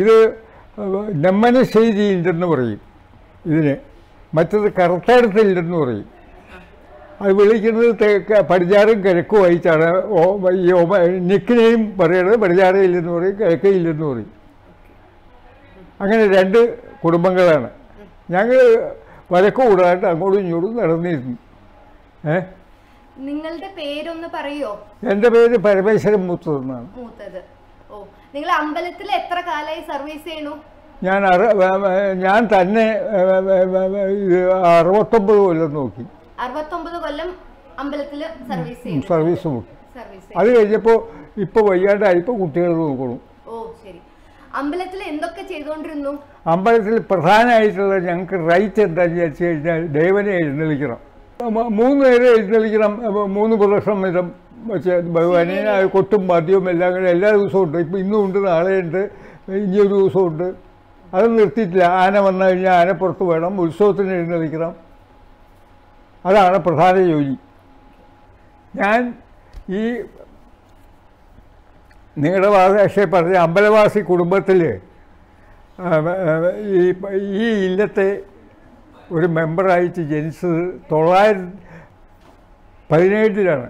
ഇത് നെമ്മനശ്ശേരിയില്ലെന്ന് പറയും ഇതിന്, മറ്റത് കറുത്തടത്തില്ലെന്ന് പറയും. അത് വിളിക്കുന്നത് പടിഞ്ഞാറും കിഴക്കുമായിട്ടാണ്. ഈ നിക്കിനെയും പറയുന്നത് പടിഞ്ഞാറയില്ലെന്ന് പറയും, കിഴക്കയില്ലെന്ന് പറയും. അങ്ങനെ രണ്ട് കുടുംബങ്ങളാണ്. ഞങ്ങൾ വഴക്ക് കൂടാണ്ട് അങ്ങോട്ടും ഇങ്ങോട്ടും നടന്നിരുന്നു. നിങ്ങളുടെ പേരൊന്ന് പറയോ? എൻ്റെ പേര് പരമേശ്വരൻ മൂത്തത് എന്നാണ്. മൂത്തത്. ഓ, നിങ്ങൾ അമ്പലത്തിൽ എത്ര കാലമായി സർവീസ് ചെയ്യണു? ഞാൻ തന്നെ 69 കൊല്ലം നോക്കി. 69 കൊല്ലം അമ്പലത്തിൽ സർവീസ് നോക്കി. അത് കഴിഞ്ഞപ്പോൾ ഇപ്പോൾ വയ്യാണ്ടായി, ഇപ്പോൾ കുട്ടികൾ നോക്കണം. ഓ ശരി. അമ്പലത്തിൽ എന്തൊക്കെ ചെയ്തുകൊണ്ടിരുന്നു? അമ്പലത്തിൽ പ്രധാനമായിട്ടുള്ള ഞങ്ങൾക്ക് റൈറ്റ് എന്താണെന്ന് വെച്ച് കഴിഞ്ഞാൽ ദേവനെ എഴുന്നള്ളിക്കണം. 3 നേരം എഴുന്നള്ളിക്കണം. 3 പ്രദക്ഷിണം വീതം വെച്ച് ഭഗവാനെ കൊട്ടും വാദ്യവും എല്ലാം കൂടെ എല്ലാ ദിവസവും ഉണ്ട്. ഇപ്പം ഇന്നും ഉണ്ട്, നാളെയുണ്ട്, ഇനിയൊരു ദിവസമുണ്ട്. അത് നിർത്തിയിട്ടില്ല. ആന വന്നു കഴിഞ്ഞാൽ ആനപ്പുറത്ത് വേണം, ഉത്സവത്തിന് എഴുന്നള്ളിക്കണം. അതാണ് പ്രധാന ജോലി. ഞാൻ ഈ നിങ്ങളുടെ ഭാഷയെ പറഞ്ഞ അമ്പലവാസി കുടുംബത്തിൽ ഈ ഇല്ലത്തെ ഒരു മെമ്പറായിട്ട് ജനിച്ചത് 917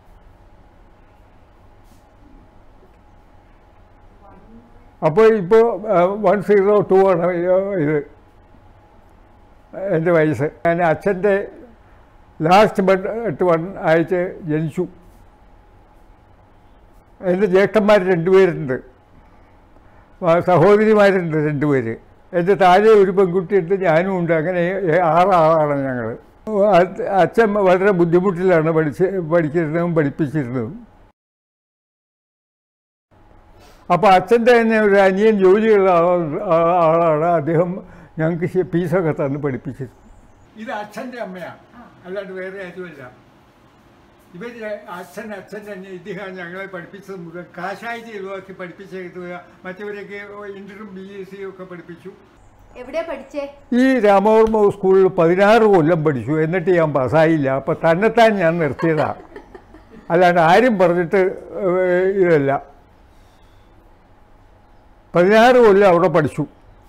അപ്പോൾ ഇപ്പോൾ 102 ആണ് ഇത് എൻ്റെ വയസ്സ്. ഞാൻ അച്ഛൻ്റെ ലാസ്റ്റ് ബട്ട് 1 ആയിട്ട് ജനിച്ചു. എൻ്റെ ജ്യേഷ്ഠന്മാർ 2 പേരുണ്ട്, സഹോദരിമാരുണ്ട് 2 പേര്. എൻ്റെ താഴെ ഒരു പെൺകുട്ടിയുണ്ട്, ഞാനും ഉണ്ട്. അങ്ങനെ 6 ആളാണ് ഞങ്ങൾ. അച്ഛൻ വളരെ ബുദ്ധിമുട്ടിലാണ് പഠിച്ചിരുന്നതും പഠിപ്പിച്ചിരുന്നതും. അപ്പോൾ അച്ഛൻ്റെ തന്നെ ഒരു അനിയൻ ജോലിയുള്ള ആളാണ്. അദ്ദേഹം ഞങ്ങൾക്ക് ഫീസൊക്കെ തന്ന് പഠിപ്പിച്ചിരുന്നു. ഇത് അച്ഛൻ്റെ അമ്മയാണ്, അല്ലാണ്ട് വേറെ ആരുമല്ല. ഇവർ അച്ഛൻ തന്നെ ഇദ്ദേഹം ഞങ്ങളെ പഠിപ്പിച്ചത് മുതൽ കാശായിട്ട് ഒഴിവാക്കി പഠിപ്പിച്ചെടുത്തു. മറ്റവരൊക്കെ ഇന്ററും BSc ഒക്കെ പഠിപ്പിച്ചു. എവിടെ പഠിച്ചേ? ഈ രാമവർമ്മ സ്കൂളിൽ 16 കൊല്ലം പഠിച്ചു. എന്നിട്ട് ഞാൻ പാസ്സായില്ല. അപ്പം തന്നെത്താൻ ഞാൻ നിർത്തിയതാണ്, അല്ലാണ്ട് ആരും പറഞ്ഞിട്ട് ഇതല്ല. 16 കൊല്ലം അവിടെ പഠിച്ചു.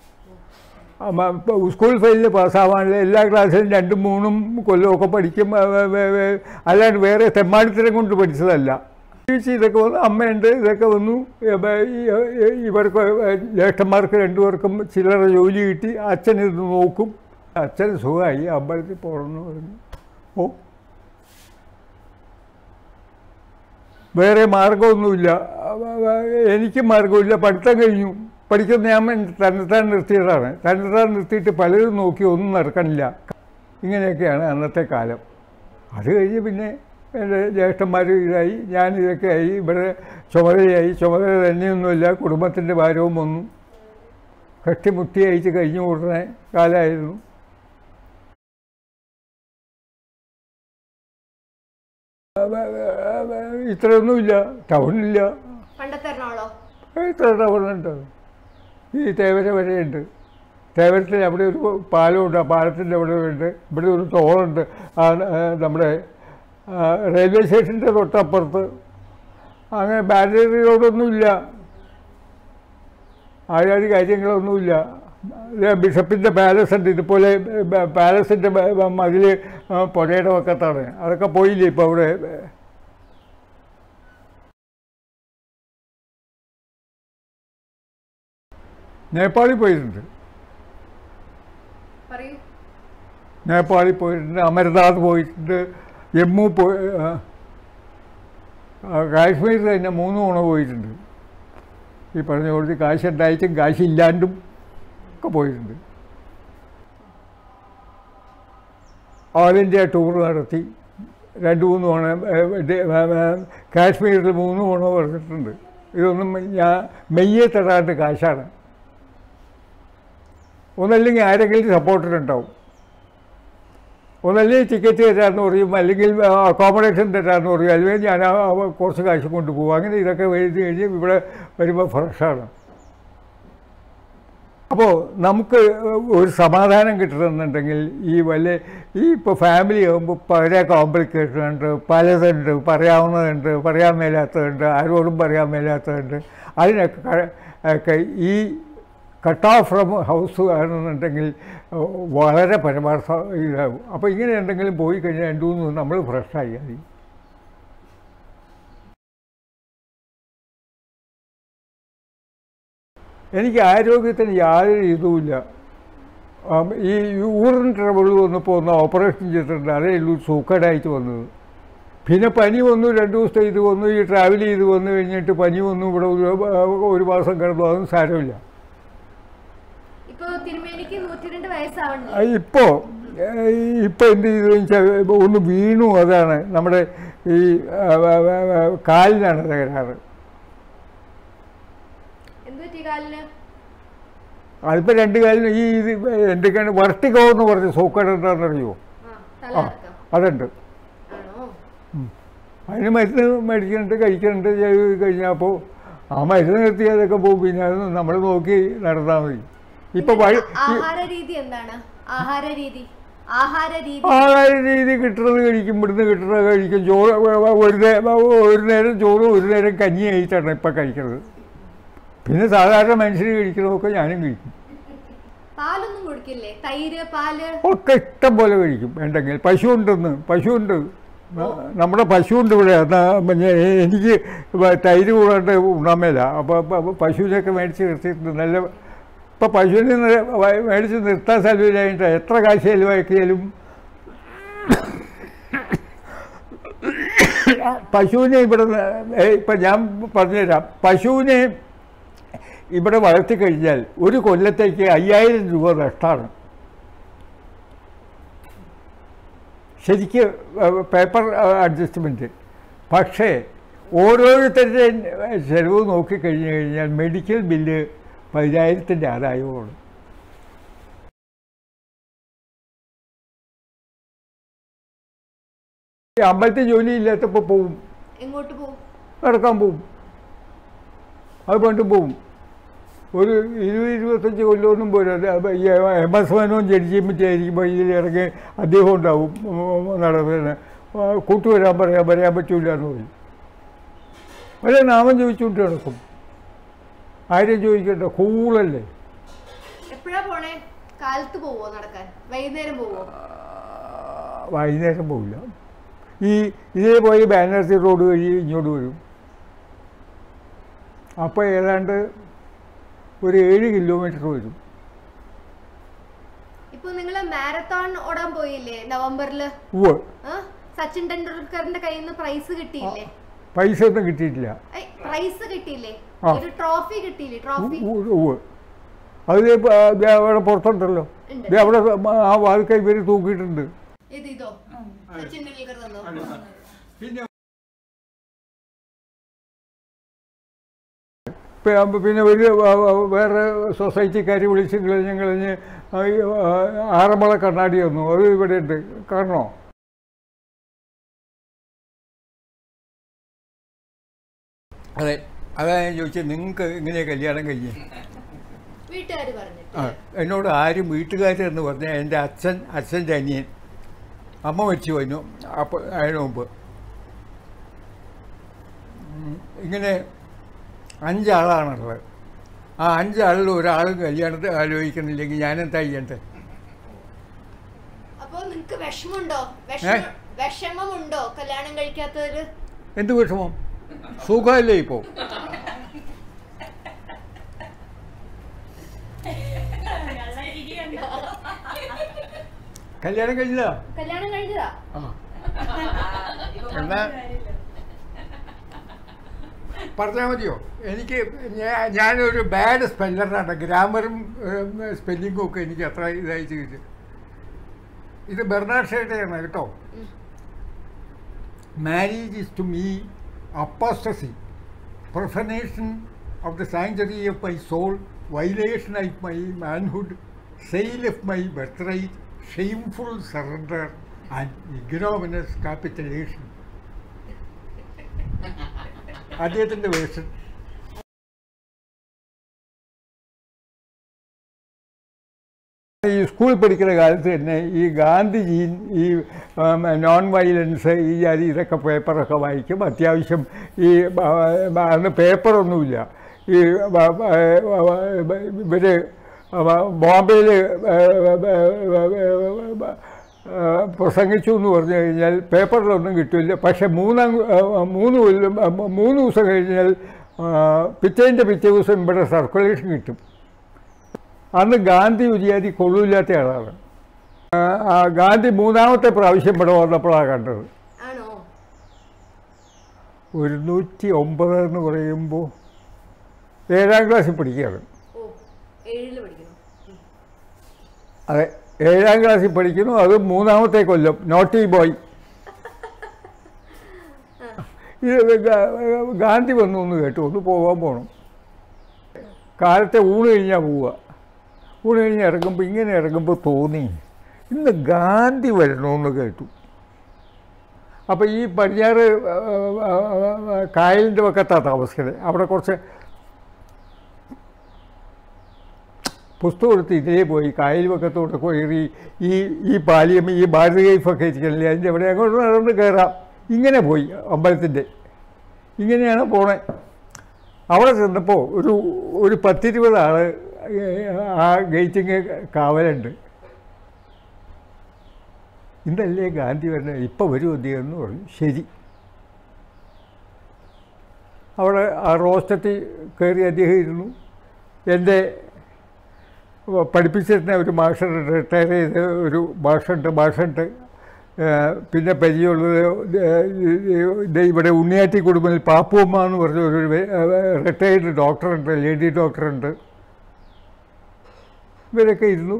സ്കൂൾ ഫെയിലിൽ പാസ്സാവാനുള്ള എല്ലാ ക്ലാസ്സിലും 2ഉം 3ഉം കൊല്ലമൊക്കെ പഠിക്കും. അല്ലാണ്ട് വേറെ തെമ്മാടിത്തരം കൊണ്ട് പഠിച്ചതല്ല. ഇതൊക്കെ വന്നു, അമ്മയുണ്ട്, ഇതൊക്കെ വന്നു. ഇവർക്ക് ജ്യേഷ്ഠന്മാർക്ക് 2 പേർക്കും ചില്ലറ ജോലി കിട്ടി. അച്ഛൻ ഇത് നോക്കും. അച്ഛൻ സുഖമായി, അമ്പലത്തിൽ പോകണമെന്ന് പറഞ്ഞു. ഓ, വേറെ മാർഗമൊന്നുമില്ല, എനിക്ക് മാർഗമില്ല. പഠിത്തം കഴിഞ്ഞു. പഠിക്കുന്ന ഞാൻ തന്നെത്താൻ നിർത്തിയതാണ്. തന്നെത്താൻ നിർത്തിയിട്ട് പലരും നോക്കി ഒന്നും നടക്കണില്ല. ഇങ്ങനെയൊക്കെയാണ് അന്നത്തെ കാലം. അത് കഴിഞ്ഞ് പിന്നെ എൻ്റെ ജ്യേഷ്ഠന്മാർ ഇതായി, ഞാനിതൊക്കെ ആയി. ഇവിടെ ചുമതലയായി. ചുമതല തന്നെയൊന്നുമില്ല, കുടുംബത്തിൻ്റെ ഭാരവും വന്നു. കെട്ടിമുട്ടിയായിട്ട് കഴിഞ്ഞു കൂടുന്ന കാലമായിരുന്നു. ഇത്രയൊന്നുമില്ല, ടൗണില്ല. ഇത്ര ടൗണുണ്ട്. ഈ തേവര വരെയുണ്ട്. തേവരത്തിൽ അവിടെ ഒരു പാലമുണ്ട്. ആ പാലത്തിൻ്റെ അവിടെ ഉണ്ട്. ഇവിടെ ഒരു തോടുണ്ട്. നമ്മുടെ റെയിൽവേ സ്റ്റേഷൻ്റെ തൊട്ടപ്പുറത്ത്. അങ്ങനെ ബാരിയർ റോഡൊന്നുമില്ല, ആയാതി കാര്യങ്ങളൊന്നുമില്ല. ബിഷപ്പിൻ്റെ പാലസ് ഉണ്ട്. ഇതുപോലെ പാലസിൻ്റെ മതിൽ പുഴയുടെ വക്കത്താണ്. അതൊക്കെ പോയില്ലേ ഇപ്പോൾ അവിടെ. നേപ്പാളിൽ പോയിട്ടുണ്ട്. നേപ്പാളിൽ പോയിട്ടുണ്ട്, അമർനാഥ് പോയിട്ടുണ്ട്, ജമ്മു പോയി, കാശ്മീരിൽ തന്നെ 3 തവണ പോയിട്ടുണ്ട്. ഈ പറഞ്ഞ കുറച്ച് കാശുണ്ടായിട്ടും കാശില്ലാണ്ടും ഒക്കെ പോയിട്ടുണ്ട്. ഓൾ ഇന്ത്യ ടൂർ നടത്തി 2-3 തവണ. കാശ്മീരിൽ 3 തവണ പറഞ്ഞിട്ടുണ്ട്. ഇതൊന്നും ഞാൻ മെയ്യെ തരാണ്ട് കാശാണ്. ഒന്നല്ലെങ്കിൽ ആരെങ്കിലും സപ്പോർട്ടിനുണ്ടാവും, ഒന്നല്ലെങ്കിൽ ടിക്കറ്റ് തരാമെന്ന് പറയും, അല്ലെങ്കിൽ അക്കോമഡേഷൻ തരാമെന്ന് പറയും, അല്ലെങ്കിൽ ഞാൻ കുറച്ച് കാശ് കൊണ്ടുപോകും. അങ്ങനെ ഇതൊക്കെ എഴുതി കഴിഞ്ഞ് ഇവിടെ വരുമ്പോൾ ഫ്രഷാണ്. അപ്പോൾ നമുക്ക് ഒരു സമാധാനം കിട്ടണമെന്നുണ്ടെങ്കിൽ ഇപ്പോൾ ഫാമിലി ആകുമ്പോൾ പല കോംപ്ലിക്കേഷൻ ഉണ്ട്, പലതുണ്ട്, പറയാവുന്നതുണ്ട്, പറയാൻ മേലാത്തതുണ്ട്, ആരോടും പറയാൻ മേലാത്തതുണ്ട്. അതിനൊക്കെ ഈ കട്ട് ഓഫ് ഫ്രം ഹൗസ് ആണെന്നുണ്ടെങ്കിൽ വളരെ പരമാർത്ഥ ഇതാകും. അപ്പോൾ ഇങ്ങനെ എന്തെങ്കിലും പോയി കഴിഞ്ഞാൽ 2-3 ദിവസം നമ്മൾ ഫ്രഷായി മതി. എനിക്ക് ആരോഗ്യത്തിന് യാതൊരു ഇതുമില്ല. ഈ യൂറിൻ ട്രബിൾ വന്നപ്പോൾ ഒന്ന് ഓപ്പറേഷൻ ചെയ്തിട്ടുണ്ട്, അതേ ഉള്ളൂ സൂക്കേടായിട്ട് വന്നത്. പിന്നെ പനി വന്നു, 2 ദിവസത്തെ ഇത് വന്നു, ഈ ട്രാവൽ ചെയ്ത് വന്നു കഴിഞ്ഞിട്ട് പനി വന്നു, ഇവിടെ 1 മാസം കിടന്നു, അതൊന്നും സാരമില്ല. ഇപ്പോൾ എന്ത് ചെയ്തു വെച്ചാൽ ഒന്ന് വീണു, അതാണ് നമ്മുടെ ഈ കാലിനാണ് തകരാറ്. അതിപ്പോൾ 2 കാലിന് ഈ ഇത് എന്തൊക്കെയാണ് വർട്ടിക്കോ എന്ന് പറഞ്ഞ് സൂക്കേട് എന്താണെന്നറിയുമോ? അതുണ്ട്. അതിന് മരുന്ന് മേടിക്കുന്നുണ്ട്, കഴിക്കുന്നുണ്ട്. ചെയ്ത് കഴിഞ്ഞാൽ അപ്പോൾ ആ മരുന്ന് നിർത്തി അതൊക്കെ പോകും. പിന്നെ അത് നമ്മൾ നോക്കി നടന്നാൽ മതി. ഇപ്പൊ ആഹാര രീതി കിട്ടുന്നത് കഴിക്കും, ഇവിടുന്ന് കിട്ടുന്നത് കഴിക്കും. ചോറ് ഒരു നേരം ചോറും 1 നേരം കഞ്ഞി ആയിട്ടാണ് ഇപ്പം കഴിക്കുന്നത്. പിന്നെ സാധാരണ മനുഷ്യർ കഴിക്കുന്നതൊക്കെ ഞാനും കഴിക്കും. ഒക്കെ ഇഷ്ടം പോലെ കഴിക്കും. ഉണ്ടെങ്കിൽ പശുണ്ട്, നമ്മുടെ പശുവുണ്ട് ഇവിടെ. എനിക്ക് തൈര് കൂടാണ്ട് ഉണ്ണാൻ മേല. അപ്പോൾ പശുവിനൊക്കെ മേടിച്ച് നിർത്തിയിട്ടുണ്ട്. നല്ല ഇപ്പോൾ പശുവിനെ മേടിച്ച് നിർത്താൻ സ്ഥലമില്ലായിട്ട് എത്ര കാശ് ചിലവാക്കിയാലും പശുവിനെ ഇവിടെ ഇപ്പം ഞാൻ പറഞ്ഞുതരാം. പശുവിനെ ഇവിടെ വളർത്തിക്കഴിഞ്ഞാൽ 1 കൊല്ലത്തേക്ക് 5000 രൂപ നഷ്ടമാണ്. ശരിക്ക് പേപ്പർ അഡ്ജസ്റ്റ്മെൻറ്റ്. പക്ഷേ ഓരോരുത്തരുടെയും ചിലവ് നോക്കിക്കഴിഞ്ഞു കഴിഞ്ഞാൽ മെഡിക്കൽ ബില്ല് 10,000-ൻ്റെ ആദായമാണ്. അമ്പലത്തിൽ ജോലിയില്ലാത്തപ്പോൾ പോവും, നടക്കാൻ പോവും, അത് പണ്ടും പോവും. ഒരു 20-25 കൊല്ലമൊന്നും പോരാ. MS മനോൻ ജഡ്ജിമെൻറ്റായിരിക്കുമ്പോൾ ഇതിലിറങ്ങി അദ്ദേഹം ഉണ്ടാവും നടത്തുന്നത്. കൂട്ടുവരാൻ പറയാൻ പറ്റൂല എന്ന് പറയും. വല്ല നാമം ചോദിച്ചുകൊണ്ട് നടക്കും. ആരും ചോദിക്കണ്ട, കൂളല്ലേ. വൈകുന്നേരം പോവില്ല. ഇതേ പോയി ബാനർസി റോഡ് വഴി ഇങ്ങോട്ട് വരും. അപ്പോൾ ഏതാണ്ട് ഒരു 7 കിലോമീറ്റർ വരും. മാരത്തോൺ ഓടാൻ പോയില്ലേ നവംബറിൽ? സച്ചിൻ ടെണ്ടുൽക്കറിന്റെ കയ്യിൽ നിന്ന് പ്രൈസ് കിട്ടിയില്ലേ? പൈസ ഒന്നും കിട്ടിയിട്ടില്ല. പ്രൈസ് കിട്ടിയില്ലേ? ഒരു ട്രോഫി കിട്ടിയില്ലേ? ട്രോഫി അത് അവിടെ പുറത്തുണ്ടല്ലോ, അവിടെ ആ വാൽക്കൈ ഇവര് തൂക്കിയിട്ടുണ്ട്. പിന്നെ വേറെ സൊസൈറ്റിക്കാർ വിളിച്ച് കളഞ്ഞ് ആറന്മുള കണ്ണാടി വന്നു. അത് ഇവിടെ ഉണ്ട്, കാണണോ? അതെ, അതാ ഞാൻ ചോദിച്ചത്, നിങ്ങൾക്ക് എങ്ങനെയാണ് കല്യാണം കഴിഞ്ഞ്? എന്നോട് ആരും വീട്ടുകാരെന്ന് പറഞ്ഞാൽ എൻ്റെ അച്ഛൻ്റെ അനിയൻ, അമ്മ മരിച്ചു കഴിഞ്ഞു. അപ്പോൾ അതിന് മുമ്പ് ഇങ്ങനെ 5 ആളാണുള്ളത്. ആ 5 ആളിൽ ഒരാളും കല്യാണത്തെ ആലോചിക്കുന്നില്ലെങ്കിൽ ഞാനെന്താ ചെയ്യണ്ടേ? എന്ത് വിഷമം? സുഖമല്ലേ ഇപ്പോ? കല്യാണം കഴിഞ്ഞതാ? എന്നാ പറഞ്ഞാൽ മതിയോ? എനിക്ക് ഞാനൊരു ബാഡ് സ്പെല്ലറാണ്. ഗ്രാമറും സ്പെല്ലിങ്ങും ഒക്കെ എനിക്ക് അത്ര ഇതായി ചെയ്ത്. ഇത് ബെർണാഡ് ഷേയുടെയാണ് കേട്ടോ. Marriage is to me apostasy, profanation of the sanctuary of my soul, violation of my manhood, sale of my birthright, shameful surrender and ignominious capitulation. അദ്ദേഹത്തിൻ്റെ വേർഷൻ. ഈ സ്കൂളിൽ പഠിക്കുന്ന കാലത്ത് തന്നെ ഈ ഗാന്ധിജിയും ഈ നോൺ വയലൻസ് ഈ ജാതി ഇതൊക്കെ പേപ്പറൊക്കെ വായിക്കും. അത്യാവശ്യം ഈ അന്ന് പേപ്പറൊന്നുമില്ല. ഈ ഇവർ ബോംബെയിൽ പ്രസംഗിച്ചു എന്ന് പറഞ്ഞു കഴിഞ്ഞാൽ പേപ്പറിലൊന്നും കിട്ടില്ല. പക്ഷെ 3 ദിവസം കഴിഞ്ഞാൽ പിറ്റേ ദിവസം ഇവിടെ സർക്കുലേഷൻ കിട്ടും. അന്ന് ഗാന്ധി ഉരിയാതി കൊള്ളൂല്ലാത്ത ആളാണ്. ഗാന്ധി 3ാമത്തെ പ്രാവശ്യം ഇവിടെ വന്നപ്പോഴാണ് കണ്ടത്. 109 എന്ന് പറയുമ്പോൾ 7ാം ക്ലാസ്സിൽ പഠിക്കുകയാണ്. അതെ, 7ാം ക്ലാസ്സിൽ പഠിക്കുന്നു. അത് 3ാമത്തെ കൊല്ലം. Naughty boy. ഇത് ഗാന്ധി വന്നു എന്ന് കേട്ടു. ഒന്ന് പോകണം. കാലത്തെ ഊണ് കഴിഞ്ഞാൽ പോവുക. ഊണ് കഴിഞ്ഞ് ഇറങ്ങുമ്പോൾ ഇങ്ങനെ ഇറങ്ങുമ്പോൾ തോന്നി ഇന്ന് ഗാന്ധി വരണമെന്ന് കേട്ടു. അപ്പോൾ ഈ പടിഞ്ഞാറ് കായലിൻ്റെ വക്കത്താണ് താമസിക്കുന്നത്. അവിടെ കുറച്ച് പുസ്തകം എടുത്ത് ഇതിലേ പോയി കായൽ വക്കത്തോട്ട് കയറി ഈ പാലിയം ഈ ഭാരത് ഗൈഫൊക്കെ ഇരിക്കണില്ലേ, അതിൻ്റെ അവിടെ അങ്ങോട്ട് നടന്ന് കയറാം. ഇങ്ങനെ പോയി അമ്പലത്തിൻ്റെ. ഇങ്ങനെയാണ് പോണേ. അവിടെ ചെന്നപ്പോൾ ഒരു 10-20 ആൾ ആ ഗേറ്റിങ് കാവലുണ്ട്. ഇന്നല്ലേ ഗാന്ധി വരുന്നത്, ഇപ്പം വരും അദ്ദേഹമെന്ന് പറഞ്ഞു. ശരി. അവിടെ ആ റോസ്റ്റത്തിൽ കയറി അദ്ദേഹം ഇരുന്നു. എൻ്റെ പഠിപ്പിച്ചിരുന്ന ഒരു മാഷുണ്ട്, റിട്ടയർ ചെയ്ത ഒരു മാഷുണ്ട്. പിന്നെ പരിചയമുള്ളത് ഇവിടെ ഉണ്ണിയാറ്റി കുടുംബത്തിൽ പാപ്പുമ്മ എന്ന് പറഞ്ഞ ഒരു റിട്ടയർഡ് ഡോക്ടറുണ്ട്, ലേഡി ഡോക്ടറുണ്ട്. ഇവരൊക്കെ ഇരുന്നു.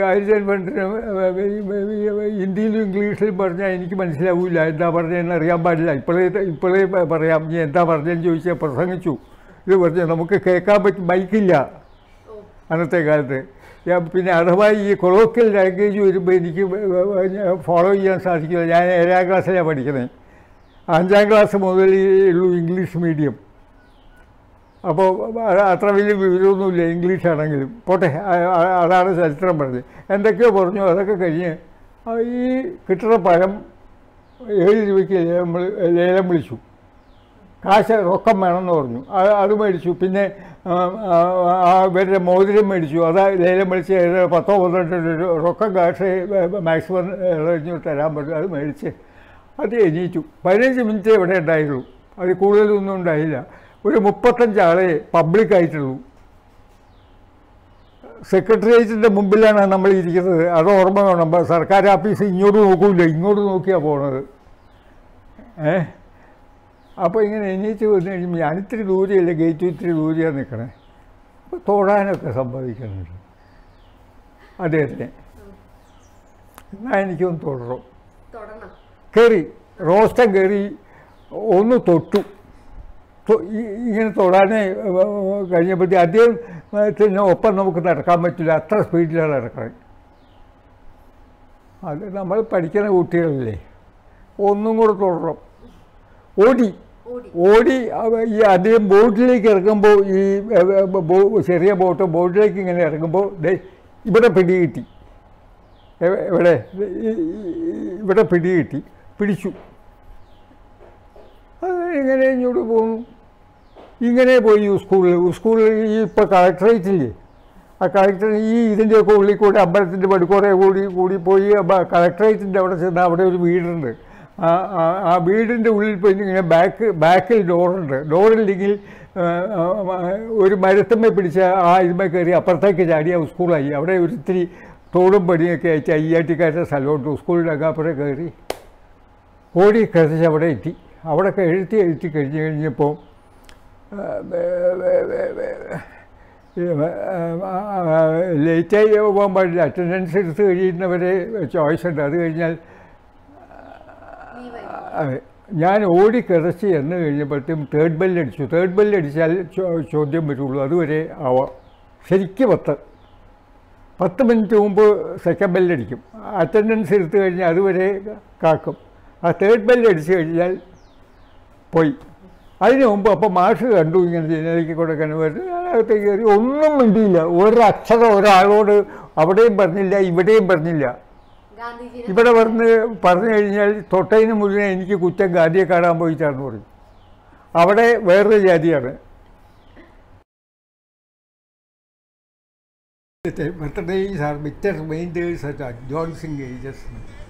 ഹിന്ദിയിലും ഇംഗ്ലീഷിലും പറഞ്ഞാൽ എനിക്ക് മനസ്സിലാവില്ല, എന്താ പറഞ്ഞതെന്ന് അറിയാൻ പാടില്ല. ഇപ്പോഴേ പറയാം. നീ എന്താ പറഞ്ഞതെന്ന് ചോദിച്ചാൽ പ്രസംഗിച്ചു. ഇത് പറഞ്ഞാൽ നമുക്ക് കേൾക്കാൻ പറ്റും, മൈക്കില്ല അന്നത്തെ കാലത്ത്. പിന്നെ അഥവാ ഈ കൊളോക്കിയൽ ലാംഗ്വേജ് വരുമ്പോൾ എനിക്ക് ഫോളോ ചെയ്യാൻ സാധിക്കില്ല. ഞാൻ 7ാം ക്ലാസ്സിലാണ് പഠിക്കുന്നത്. 5ാം ക്ലാസ് മുതൽ ഉള്ളൂ ഇംഗ്ലീഷ് മീഡിയം. അപ്പോൾ അത്ര വലിയ വിവരമൊന്നുമില്ല ഇംഗ്ലീഷാണെങ്കിലും. പോട്ടെ, അതാണ് ചരിത്രം പറഞ്ഞത്. എന്തൊക്കെയോ പറഞ്ഞു. അതൊക്കെ കഴിഞ്ഞ് ഈ കിട്ടുന്ന പഴം 7 രൂപയ്ക്ക് ലേലം വിളിച്ചു. കാശ് റൊക്കം വേണമെന്ന് പറഞ്ഞു. അത് മേടിച്ചു. പിന്നെ ഇവരുടെ മോതിരം മേടിച്ചു. അതാ ലേലം വിളിച്ച് 10-12 റൊക്കം കാശ് മാക്സിമം തരാൻ പറഞ്ഞു. അത് മേടിച്ച് അത് എണീറ്റു. 15 മിനിറ്റ് ഇവിടെ ഉണ്ടായുള്ളൂ. അത് കൂടുതലൊന്നും ഉണ്ടായില്ല. ഒരു 35 ആളെ പബ്ലിക്കായിട്ടുള്ളൂ. സെക്രട്ടേറിയറ്റിൻ്റെ മുമ്പിലാണ് നമ്മൾ ഇരിക്കുന്നത്. അത് ഓർമ്മ വേണം. സർക്കാർ ഓഫീസ് ഇങ്ങോട്ട് നോക്കൂല, ഇങ്ങോട്ട് നോക്കിയാണ് പോണത്. അപ്പോൾ ഇങ്ങനെ എണീറ്റ് വന്നു കഴിയുമ്പോൾ ഞാനിത്തിരി ദൂരെയല്ല, ഗേറ്റ് ഇത്തിരി ദൂരെയാണ് നിൽക്കണേ. അപ്പോൾ തൊടാനൊക്കെ സംഭവിക്കുന്നുണ്ട് അദ്ദേഹത്തിന്. എന്നാൽ എനിക്കൊന്ന് തൊടണം. കയറി റോസ്റ്റം കയറി ഒന്ന് തൊട്ടു. ഇങ്ങനെ തൊടാനേ കഴിഞ്ഞപ്പോഴത്തേ അദ്ദേഹത്തിന് ഒപ്പം നമുക്ക് നടക്കാൻ പറ്റില്ല. അത്ര സ്പീഡിലാണ് നടക്കണം. അത് നമ്മൾ പഠിക്കുന്ന കുട്ടികളല്ലേ. ഒന്നും കൂടെ തൊടണം. ഓടി ഈ അദ്ദേഹം ബോട്ടിലേക്ക് ഇറങ്ങുമ്പോൾ ഈ ചെറിയ ബോട്ടിലേക്ക് ഇങ്ങനെ ഇറങ്ങുമ്പോൾ ഇവിടെ പിടികിട്ടി. ഇവിടെ പിടിച്ചു. അത് ഇങ്ങനെ ഇങ്ങോട്ട് പോന്നു. ഇങ്ങനെ പോയി സ്കൂളിൽ ഈ ഇപ്പോൾ കളക്ടറേറ്റില്ലേ, ആ കളക്ടറേറ്റ് ഈ ഇതിൻ്റെയൊക്കെ ഉള്ളിൽ കൂടി അമ്പലത്തിൻ്റെ പടിക്കൂടെ കൂടി പോയി കളക്ടറേറ്റിൻ്റെ അവിടെ ചെന്ന് അവിടെ ഒരു വീടുണ്ട്. ആ വീടിൻ്റെ ഉള്ളിൽ പോയി ഇങ്ങനെ ബാക്കിൽ ഡോറുണ്ട്. ഡോറില്ലെങ്കിൽ ഒരു മരത്തമ്മ പിടിച്ച ഇതുമ്മ കയറി അപ്പുറത്തേക്ക് ചാടിയ സ്കൂളായി. അവിടെ ഒരിത്തിരി തോടും പടിയൊക്കെ അയച്ച് അയ്യാറ്റിക്കാരുടെ സ്ഥലമുണ്ട്. സ്കൂളിൻ്റെ അകാപ്പുറം കയറി ഓടി കത്തിച്ച് അവിടെ എത്തി. അവിടെ എഴുത്തി കഴിഞ്ഞപ്പോൾ ലേറ്റായി പോകാൻ പാടില്ല. അറ്റൻഡൻസ് എടുത്ത് കഴിയുന്നവരെ ചോയ്സ് ഉണ്ട്. അത് കഴിഞ്ഞാൽ ഞാൻ ഓടിക്കിറച്ച് എന്ന് കഴിഞ്ഞപ്പോഴത്തേക്കും തേർഡ് ബെല്ലടിച്ചു. തേർഡ് ബെല്ലടിച്ചാൽ ചോദ്യം വരുള്ളൂ. അതുവരെ ആവാം. ശരിക്കും 10 മിനിറ്റ് മുമ്പ് സെക്കൻഡ് ബെല്ലടിക്കും. അറ്റൻഡൻസ് എടുത്തു കഴിഞ്ഞാൽ അതുവരെ കാക്കും. ആ തേർഡ് ബെല്ലടിച്ച് കഴിഞ്ഞാൽ പോയി. അതിന് മുമ്പ് അപ്പോൾ മാഷ് കണ്ടു ഇങ്ങനെ ജനലിലേക്ക് കൊടുക്കാൻ വരുന്നു. അതിനകത്തേക്ക് കയറി ഒന്നും മിണ്ടിയില്ല. ഒരക്ഷരം ഒരാളോട് അവിടെയും പറഞ്ഞില്ല, ഇവിടെയും പറഞ്ഞില്ല. ഇവിടെ പറഞ്ഞു കഴിഞ്ഞാൽ തൊട്ടതിന് മുഴുവൻ എനിക്ക് കുറ്റം ഗാന്ധിയെ കാണാൻ പോയിട്ടാണെന്ന് പറയും. അവിടെ വേറൊരു ജാതിയാണ്. birthdays are bitter reminders at advancing ages.